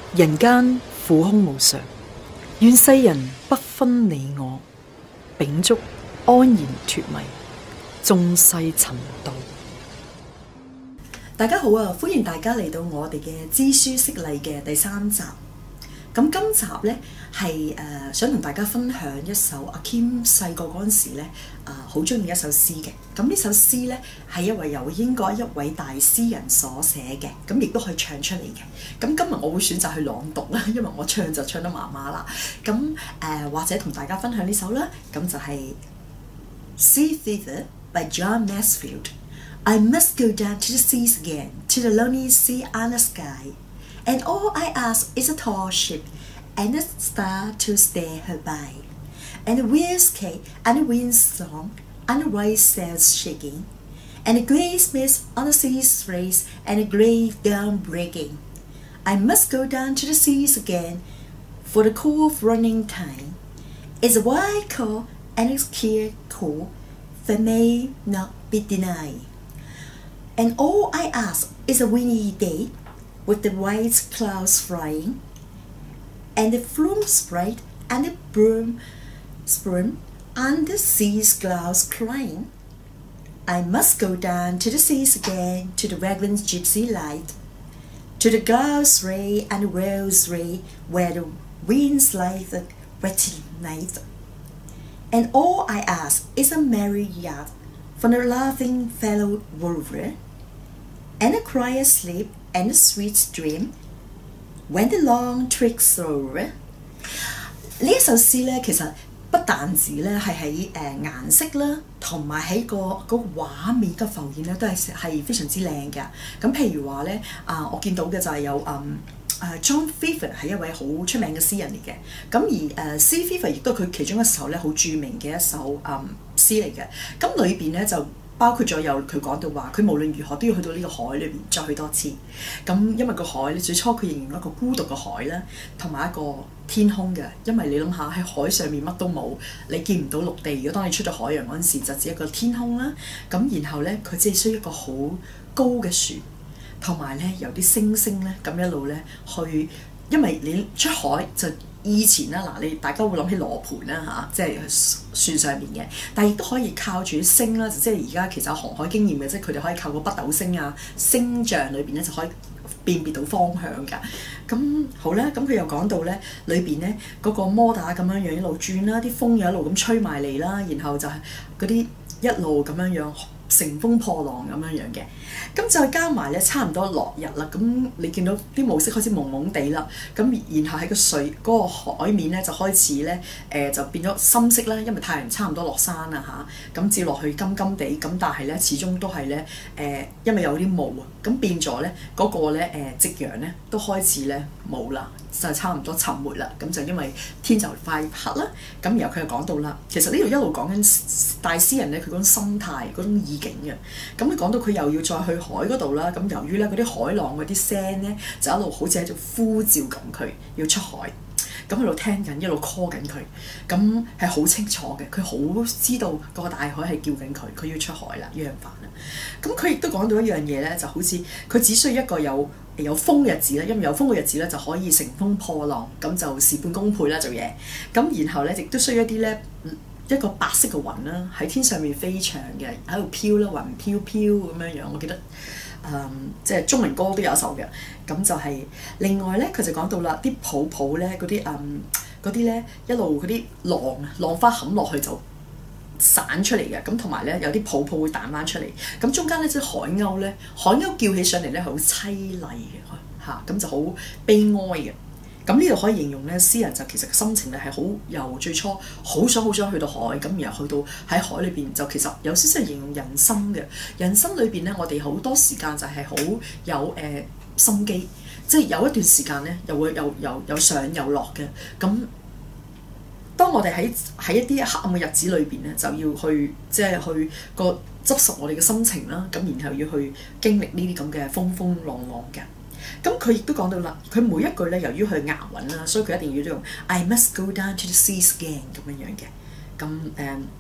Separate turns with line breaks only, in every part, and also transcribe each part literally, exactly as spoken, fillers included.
人間苦空無常，願世人不分你我，秉燭安然脫迷，眾世尋道。
大家好啊！歡迎大家嚟到我哋嘅知書識禮嘅第三集。咁今集呢係誒、呃、想同大家分享一首阿 Kim 細個嗰陣時咧啊好中意一首詩嘅。咁呢首詩呢係一位由英國一位大詩人所寫嘅，咁亦都可以唱出嚟嘅。咁今日我會選擇去朗讀啦，因為我唱就唱得麻麻啦。咁誒、呃、或者同大家分享呢首啦，咁就係、是《Sea Fever》by John Masefield。I must go down to the seas again, to the lonely sea and the sky, and all I ask is a tall ship and a star to steer her by, and the wheels kick and the winds song and the white sails shaking, and the grey mist on the sea's race and the grey dawn breaking. I must go down to the seas again, for the cool running time is a wide call and a clear call that may not be denied.And all I ask is a windy day, with the white clouds flying, and the flumes bright, and the broom spume, and the sea's clouds crying. I must go down to the seas again, to the wagon's gypsy light, to the gulls ray and the whales ray, where the winds like the wet night. And all I ask is a merry yacht from the laughing fellow rover.And a quiet sleep and a sweet dream when the long trick's over。呢一首詩咧，其實不但止咧係喺誒顏色啦，同埋喺個嗰個畫面嘅浮現咧，都係係非常之靚嘅。咁譬如話咧，啊，我見到嘅就係有嗯。誒 John Fever 係一位好出名嘅詩人嚟嘅，咁而誒 Sea Fever 亦都佢其中一首咧好著名嘅一首誒詩嚟嘅，咁裏邊咧就包括咗有佢講到話，佢無論如何都要去到呢個海裏邊再去多次，咁因為個海咧最初佢形容一個孤獨嘅海啦，同埋一個天空嘅，因為你諗下喺海上面乜都冇，你見唔到陸地。如果當你出咗海洋嗰陣時，就只一個天空啦，咁然後咧佢只係需要一個好高嘅船。同埋咧，有啲星星咧，咁一路咧去，因為你出海就以前啦，嗱你大家會諗起羅盤啦嚇，即係船上面嘅，但係亦都可以靠住星啦，即係而家其實有航海經驗嘅，即係佢哋可以靠個北斗星啊、星象裏邊咧就可以辨別到方向㗎。咁好啦，咁佢又講到咧，裏邊咧嗰個摩打咁樣樣一路轉啦，啲風又一路咁吹埋嚟啦，然後就係嗰啲一路咁樣樣。乘風破浪咁樣樣嘅，咁再加埋咧，差唔多落日啦。咁你見到啲霧色開始朦朦地啦，咁然後喺個水嗰、嗰個海面咧就開始咧，誒、呃、就變咗深色啦，因為太陽差唔多落山啦嚇，咁照落去金金地，咁但係咧始終都係咧誒，因為有啲霧啊，咁變咗咧嗰個咧誒夕陽咧都開始咧冇啦，就差唔多沉沒啦。咁就因為天就快黑啦，咁然後佢又講到啦，其實呢度一路講緊大詩人咧，佢嗰種心態嗰種意境嘅，咁佢講到佢又要再去海嗰度啦，咁由於咧嗰啲海浪嗰啲聲咧，就一路好似喺度呼召緊佢要出海，咁喺度聽緊，一路 call 緊佢，咁係好清楚嘅，佢好知道個大海係叫緊佢，佢要出海啦，要人煩啦。咁佢亦都講到一樣嘢咧，就好似佢只需要一個有有風嘅日子啦，因為有風嘅日子咧就可以乘風破浪，咁就事半功倍啦做嘢。咁然後咧亦都需要一啲咧。一個白色嘅雲啦，喺天上面飛翔嘅，喺度飄啦，雲飄飄咁樣樣。我記得誒、嗯，即係中文歌都有一首嘅。咁就係、是、另外咧，佢就講到啦，啲泡泡咧，嗰啲誒嗰啲咧一路嗰啲浪浪花冚落去就散出嚟嘅。咁同埋咧有啲泡泡會彈翻出嚟。咁中間咧即係海鷗咧，海鷗叫起上嚟咧係好凄厲嘅嚇，咁就好悲哀嘅。咁呢度可以形容咧，詩人就其實心情咧係好由最初好想好想去到海，咁然後去到喺海裏邊就其實有少少形容人生嘅。人生裏邊咧，我哋好多時間就係好有誒、呃、心機，即係有一段時間咧又會有有有上有落嘅。咁當我哋喺喺一啲黑暗嘅日子裏邊咧，就要去即係去個執拾我哋嘅心情啦。咁然後要去經歷呢啲咁嘅風風浪浪嘅。咁佢亦都講到啦，佢每一句咧，由於佢押韻啦，所以佢一定要用 I must go down to the seas again 咁樣樣嘅。咁誒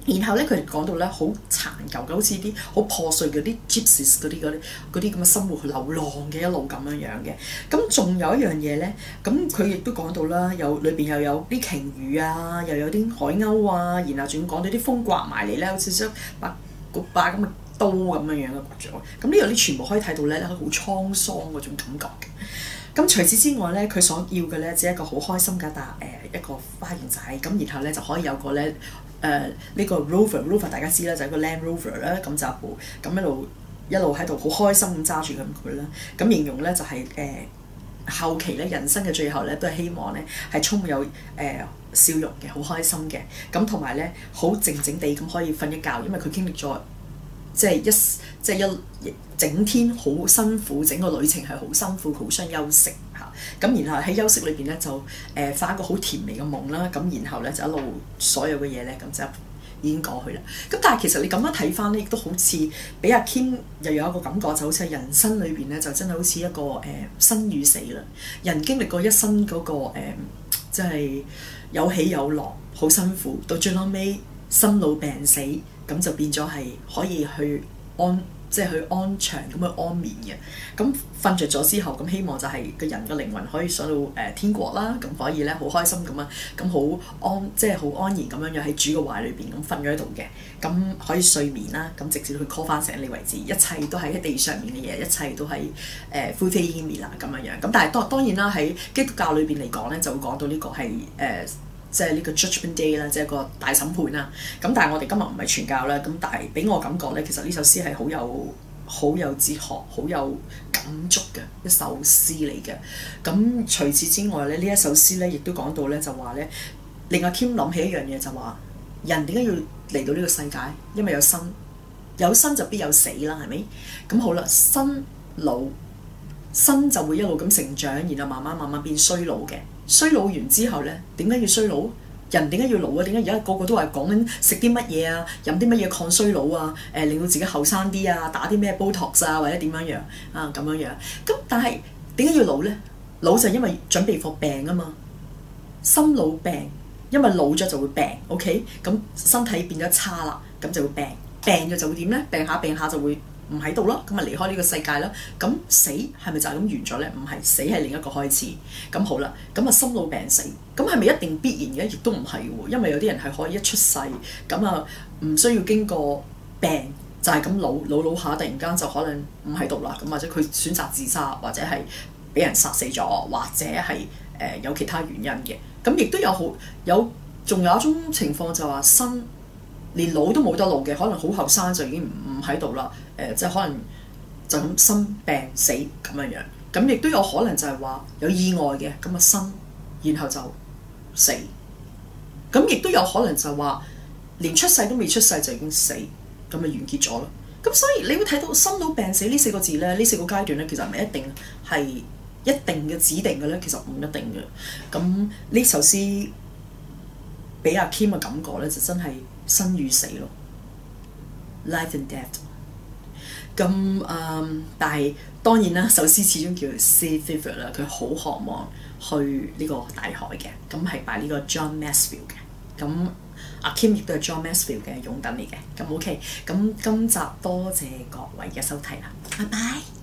然後咧，佢哋講到咧好殘舊嘅，好似啲好破碎嘅啲 gypsies 嗰啲嗰啲嗰啲咁嘅生活流浪嘅一路咁樣樣嘅。咁仲有一樣嘢咧，咁佢亦都講到啦，有裏邊又有啲鯨魚啊，又有啲海鷗啊，然後仲講到啲風刮埋嚟咧，好似一把嗰把咁嘅刀咁樣樣嘅刮咗。咁呢度啲全部可以睇到咧，好蒼桑嗰種感覺嘅。咁除此之外咧，佢所要嘅咧只係一個好開心嘅笪誒一個花園仔，咁然後咧就可以有個咧。誒呢、呃這個 Rover，Rover 大家知啦，就係、是、個 Land Rover 啦，咁就一部咁一路一路喺度好開心咁揸住咁佢啦。咁形容咧就係、是、誒、呃、後期咧人生嘅最後咧都係希望咧係充滿有誒、呃、笑容嘅，好開心嘅。咁同埋咧好靜靜地咁可以瞓一覺，因為佢經歷咗即係一即係一整天好辛苦，整個旅程係好辛苦，好想休息嚇。咁然後喺休息裏邊咧就誒發一個好甜美嘅夢啦。咁然後咧就一路所有嘅嘢咧咁就已經過去啦。咁但係其實你咁樣睇翻咧，亦都好似俾阿 Kim 又有一個感覺，就好似喺人生裏邊咧就真係好似一個誒、呃、生與死啦。人經歷過一生嗰、那個誒即係有起有落，好辛苦，到最後尾生老病死，咁就變咗係可以去安。即係去安詳咁去安眠嘅，咁瞓着咗之後，咁希望就係個人嘅靈魂可以上到誒、呃、天國啦，咁可以咧好開心咁啊，咁好安即係好安然咁樣樣喺主嘅懷裏邊咁瞓咗喺度嘅，咁可以睡眠啦，咁直至去 call 翻醒你為止，一切都喺地上面嘅嘢，一切都係誒灰飛煙滅啦咁樣樣，咁但係當當然啦喺基督教裏邊嚟講咧，就會講到呢個係誒。呃即係呢個 Judgment Day 啦，即係個大審判啦。咁但係我哋今日唔係傳教啦，咁但係俾我感覺咧，其實呢首詩係好有好有哲學、好有感觸嘅一首詩嚟嘅。咁除此之外咧，呢一首詩咧亦都講到咧，就話咧令阿 Kim 諗起一樣嘢，就話人點解要嚟到呢個世界？因為有生，有生就必有死啦，係咪？咁好啦，生老生就會一路咁成長，然後慢慢慢慢變衰老嘅。衰老完之後咧，點解要衰老？人點解要老啊？點解而家個個都話講緊食啲乜嘢啊，飲啲乜嘢抗衰老啊？誒、呃，令到自己後生啲啊，打啲咩 Botox 啊，或者點樣樣啊咁樣樣。咁但係點解要老咧？老就係因為準備服病啊嘛。生老病，因為老咗就會病。OK，咁身體變咗差啦，咁就會病。病咗就會點咧？病下病下就會唔喺度咯，咁啊離開呢個世界啦。咁死係咪就係咁完咗咧？唔係，死係另一個開始。咁好啦，咁啊生老病死，咁係咪一定必然嘅？亦都唔係喎，因為有啲人係可以一出世，咁啊唔需要經過病，就係咁老老老下，突然間就可能唔喺度啦。咁或者佢選擇自殺，或者係俾人殺死咗，或者係誒、呃、有其他原因嘅。咁亦都有好有，仲有一種情況就話生。連老都冇得老嘅，可能好後生就已經唔唔喺度啦。誒、呃，即係可能就咁生病死咁樣樣。咁亦都有可能就係話有意外嘅，咁啊生，然後就死。咁亦都有可能就係話連出世都未出世就已經死，咁啊完結咗啦。咁所以你會睇到生老病死呢四個字咧，呢四個階段咧，其實唔係一定係一定嘅指定嘅咧，其實唔一定嘅。咁呢首詩俾阿 Kim 嘅感覺咧，就真係〜生與死咯 ，life and death。咁誒、嗯，但係當然啦，首詩始終叫 Sea Fever 啦，佢好渴望去呢個大海嘅。咁係拜呢個 John Masefield 嘅。咁阿 Kim 亦都係 John Masefield 嘅擁躉嚟嘅。咁 OK，咁今集多謝各位嘅收睇啦，拜拜。